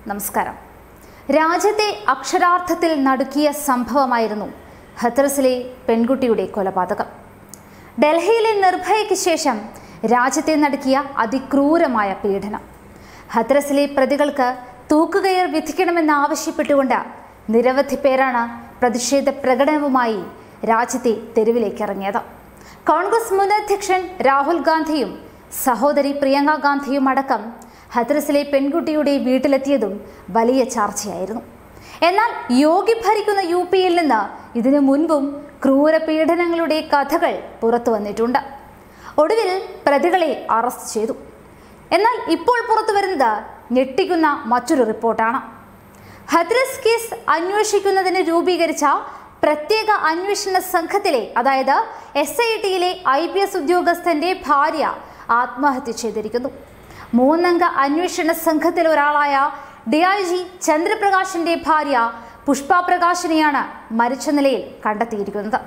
നമസ്കാരം. രാജ്യത്തെ അക്ഷരാർത്ഥത്തിൽ നടുക്കിയ സംഭവമായിരുന്നു ഹത്രസിലെ പെൺകുട്ടിയുടെ കൊലപാതകം. ഡൽഹിയിലെ നിർഭയയ്ക്ക് ശേഷം രാജ്യത്തെ നടുക്കിയ അതിക്രൂരമായ പീഡനം. ഹത്രസിലെ പ്രതികൾക്ക് തൂക്കുകയർ വിധിക്കണമെന്നാവശ്യപ്പെട്ടുകൊണ്ട് നിരവധി പേരാണ് പ്രതിഷേധ പ്രകടനവുമായി രാജ്യത്തെ തെരുവിലേക്ക് ഇറങ്ങിയത്. കോൺഗ്രസ് മുൻ അധ്യക്ഷൻ രാഹുൽ ഗാന്ധിയും സഹോദരി പ്രിയങ്ക ഗാന്ധിയും അടക്കം ഹത്രസിലെ പെൺകുട്ടിയുടെ വീട്ടിലെത്തിയതും വലിയ ചർച്ചയായിരുന്നു. എന്നാൽ യോഗി ഭരിക്കുന്ന UPയിൽ നിന്ന് ഇതിനു മുൻപും ക്രൂരപീഡനങ്ങളുടെ കഥകൾ പുറത്തു വന്നിട്ടുണ്ട്. ഒടുവിൽ പ്രതികളെ അറസ്റ്റ് ചെയ്തു. എന്നാൽ ഇപ്പോൾ പുറത്തു വരുന്നത് ഞെട്ടിക്കുന്ന മറ്റൊരു റിപ്പോർട്ടാണ്. ഹത്രസ് കേസ് അന്വേഷിക്കുന്നതിന് രൂപീകരിച്ച പ്രത്യേക അന്വേഷണ സംഘത്തിലെ, അതായത് SITയിലെ IPS ഉദ്യോഗസ്ഥന്റെ ഭാര്യ ആത്മഹത്യ ചെയ്തിരിക്കുന്നു. 3 അംഗ അന്വേഷണ സംഘത്തിൽ ഒരാളായ DIG ചന്ദ്രപ്രകാശിന്റെ ഭാര്യ പുഷ്പ പ്രകാശിനെയാണ് മരിച്ച നിലയിൽ കണ്ടെത്തിയിരിക്കുന്നത്.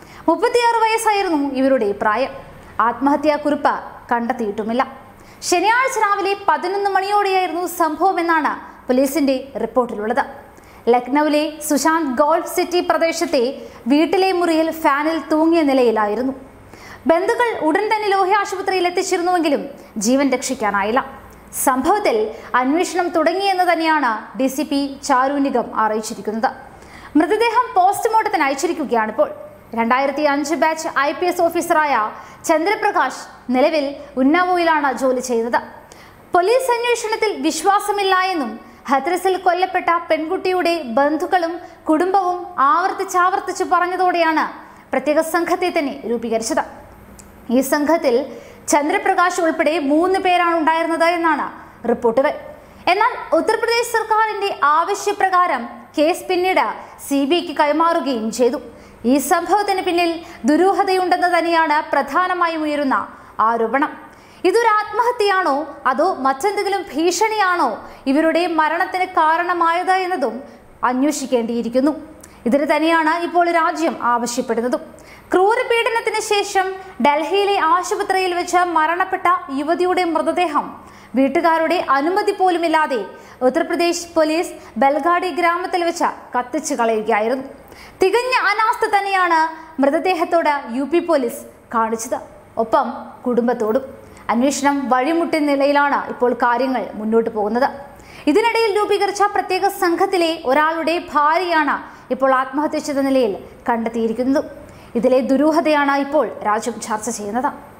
36 വയസ്സായിരുന്നു ഇവരുടെ പ്രായം. ആത്മഹത്യാക്കുറിപ്പ് കണ്ടെത്തിയിട്ടുമില്ല. ശനിയാഴ്ച രാവിലെ 11 മണിയോടെയായിരുന്നു സംഭവമെന്നാണ് പോലീസിന്റെ റിപ്പോർട്ടിലുള്ളത്. ലക്നൌവിലെ സുശാന്ത് ഗോൾഫ് സിറ്റി പ്രദേശത്തെ വീട്ടിലെ മുറിയിൽ ഫാനിൽ തൂങ്ങിയ നിലയിലായിരുന്നു. ബന്ധുക്കൾ ഉടൻ തന്നെ ലോഹ്യ ആശുപത്രിയിൽ എത്തിച്ചിരുന്നുവെങ്കിലും ജീവൻ രക്ഷിക്കാനായില്ല. സംഭവത്തിൽ അന്വേഷണം തുടങ്ങിയെന്ന് തന്നെയാണ് DCP ചാരു നിഗം അറിയിച്ചിരിക്കുന്നത്. മൃതദേഹം പോസ്റ്റ്മോർട്ടത്തിന് അയച്ചിരിക്കുകയാണിപ്പോൾ. 2005 ബാച്ച് IPS ഓഫീസറായ ചന്ദ്രപ്രകാശ് നിലവിൽ ഉന്നാവോയിലാണ് ജോലി ചെയ്യുന്നത്. പോലീസ് അന്വേഷണത്തിൽ വിശ്വാസമില്ല എന്നും ഹത്രസിൽ കൊല്ലപ്പെട്ട പെൺകുട്ടിയുടെ ബന്ധുക്കളും കുടുംബവും ആവർത്തിച്ച് പറഞ്ഞതോടെയാണ് പ്രത്യേക സംഘത്തെ തന്നെ രൂപീകരിച്ചത്. ഈ സംഘത്തിൽ ചന്ദ്രപ്രകാശ് ഉൾപ്പെടെ 3 പേരാണ് ഉണ്ടായിരുന്നത് എന്നാണ് റിപ്പോർട്ടുകൾ. എന്നാൽ ഉത്തർപ്രദേശ് സർക്കാരിന്റെ ആവശ്യപ്രകാരം കേസ് പിന്നീട് CBIക്ക് കൈമാറുകയും ചെയ്തു. ഈ സംഭവത്തിന് പിന്നിൽ ദുരൂഹതയുണ്ടെന്ന് തന്നെയാണ് പ്രധാനമായും ഉയരുന്ന ആരോപണം. ഇതൊരു ആത്മഹത്യയാണോ അതോ മറ്റെന്തെങ്കിലും ഭീഷണിയാണോ ഇവരുടെ മരണത്തിന് കാരണമായത് എന്നതും അന്വേഷിക്കേണ്ടിയിരിക്കുന്നു. ഇതിന് തന്നെയാണ് ഇപ്പോൾ രാജ്യം ആവശ്യപ്പെടുന്നതും. ക്രൂരപീഡനത്തിന് ശേഷം ഡൽഹിയിലെ ആശുപത്രിയിൽ വെച്ച് മരണപ്പെട്ട യുവതിയുടെ മൃതദേഹം വീട്ടുകാരുടെ അനുമതി പോലുമില്ലാതെ ഉത്തർപ്രദേശ് പോലീസ് ബൽഗാഡി ഗ്രാമത്തിൽ വെച്ച് കത്തിച്ചു കളയുകയായിരുന്നു. തികഞ്ഞ അനാസ്ഥ തന്നെയാണ് മൃതദേഹത്തോട് UP പോലീസ് കാണിച്ചത്, ഒപ്പം കുടുംബത്തോടും. അന്വേഷണം വഴിമുട്ടിയ നിലയിലാണ് ഇപ്പോൾ കാര്യങ്ങൾ മുന്നോട്ട് പോകുന്നത്. ഇതിനിടയിൽ രൂപീകരിച്ച പ്രത്യേക സംഘത്തിലെ ഒരാളുടെ ഭാര്യയാണ് ഇപ്പോൾ ആത്മഹത്യ ചെയ്ത നിലയിൽ കണ്ടെത്തിയിരിക്കുന്നത്. ഇതിലെ ദുരൂഹതയാണ് ഇപ്പോൾ രാജ്യം ചർച്ച ചെയ്യുന്നത്.